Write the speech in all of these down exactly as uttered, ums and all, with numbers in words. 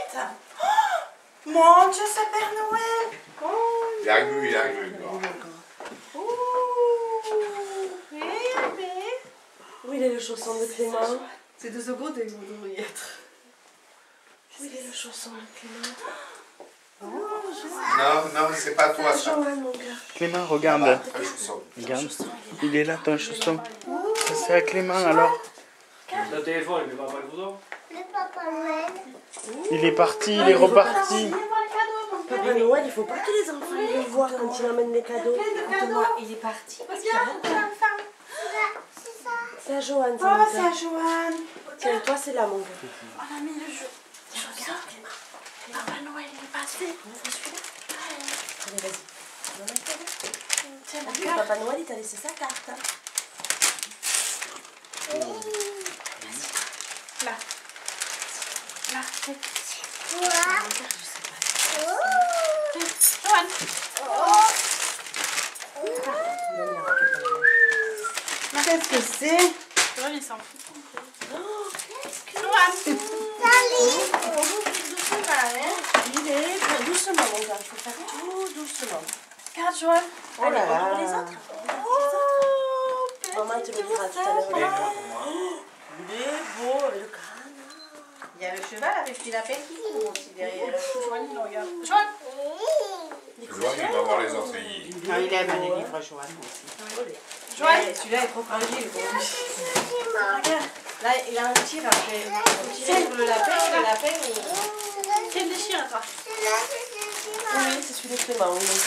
Oh, mon Dieu, c'est Père Noël. Oh, il arrive, il arrive. Où il est le chausson de Clément? C'est de ce côté que vous devriez être. Où il est le chausson de Clément? Non, non, c'est pas toi ça. Clément, regarde. Ah, un chausson. Regarde. Il est là, ton chausson. Ça, c'est à Clément alors. Le téléphone, il ne va pas le bouton. Le Papa Noël. Il est parti, il est reparti. Papa Noël, il faut pas que les enfants le voient quand il emmène les cadeaux. Écoute-moi, il est parti. C'est ça. C'est à Joanne, Oh, ça. c'est à Joanne. Tiens, toi, c'est là, mon gars. On a mis le jeu. Tiens, regarde, Clément. Papa Noël, il est passé. Celui-là. Allez, vas-y. Tiens, Ah, Papa Noël, il t'a laissé sa carte. Hein. Là. Là, c'est... Quoi? Joanne. Qu'est-ce que c'est? Joanne, il s'en fout. Joanne. Salut. Il est très doucement, mon gars. Il faut faire tout doucement. Regarde, Joanne. Oh là là. On ouvre les autres. Maman, elle te le dira tout à l'heure. Il est beau avec le crâne. Il y a le cheval avec les lapins qui courent aussi derrière. Joanne, il le regarde. Joanne. Joanne, il va voir les autres. Il... Ah, il aime les livres, Joanne aussi. Joanne. Ouais, celui-là est trop fragile. Regarde, là, il a un tir après. Il tire sur le lapin, le lapin, il... C'est une déchire, toi. Oui, c'est celui de Clément, oui, mon gars.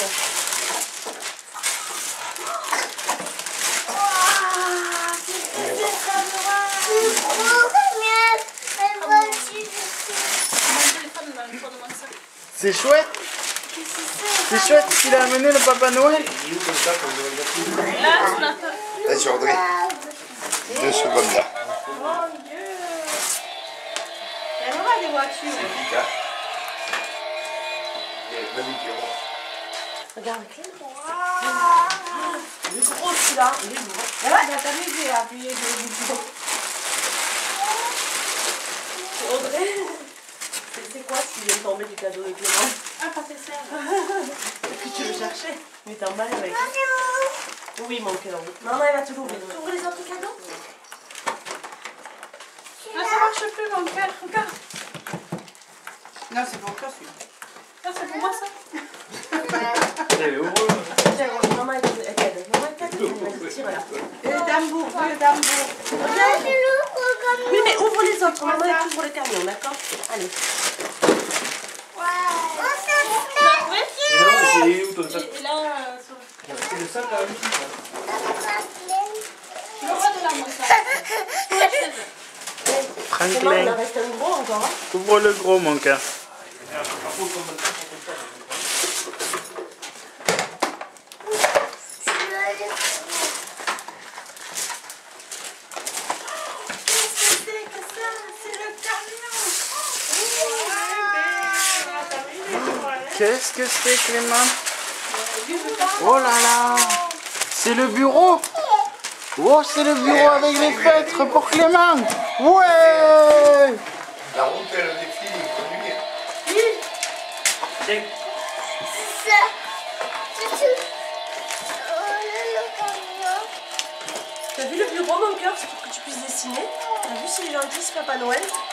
C'est chouette. C'est chouette qu'il a amené le Papa Noël. Il est où comme ça quand on va le Là, sur la table. Vas-y, Audrey. Deux secondes là. Mon Dieu. Il y a vraiment des voitures. C'est vite, hein. Vas-y, Pierrot. Regarde, Clément. Il est gros celui-là. Il est lourd. Et là, il va t'amuser à appuyer sur le bouton. Audrey, c'est quoi ce qui vient de tomber du cadeau de Clément? Ah, pas tes serres. Que tu le cherchais? Mais t'es emballé avec. Oui, mon cœur. Maman, elle va te l'ouvrir. Tu ouvres les autres cadeaux? Non, ça marche plus, mon cœur. Regarde. Non, c'est pour toi celui-là. Non, c'est pour moi ça. Allez, ouvre. Tiens, maman, elle t'aide. Maman, elle t'aide. Vas-y, tire là. Et le tambour, le tambour. Oui, mais ouvre les autres. Maman, elle ouvre le camion, d'accord? Allez. Et là, c'est où ton sac? Et là, euh, sur... C'est le sac là aussi. Le roi de la montagne. Sur la chaise. Clément, il en Franklin, reste un gros encore. Hein? ouvre le gros, mon cœur. Qu'est-ce que c'est, Clément? Oh là là! C'est le bureau! Oh, c'est le bureau avec les feutres pour Clément! Ouais! La route, elle défile. Conduire. Tiens. T'as vu le bureau, mon cœur? C'est pour que tu puisses dessiner. T'as vu, c'est gentil, c'est Papa Noël.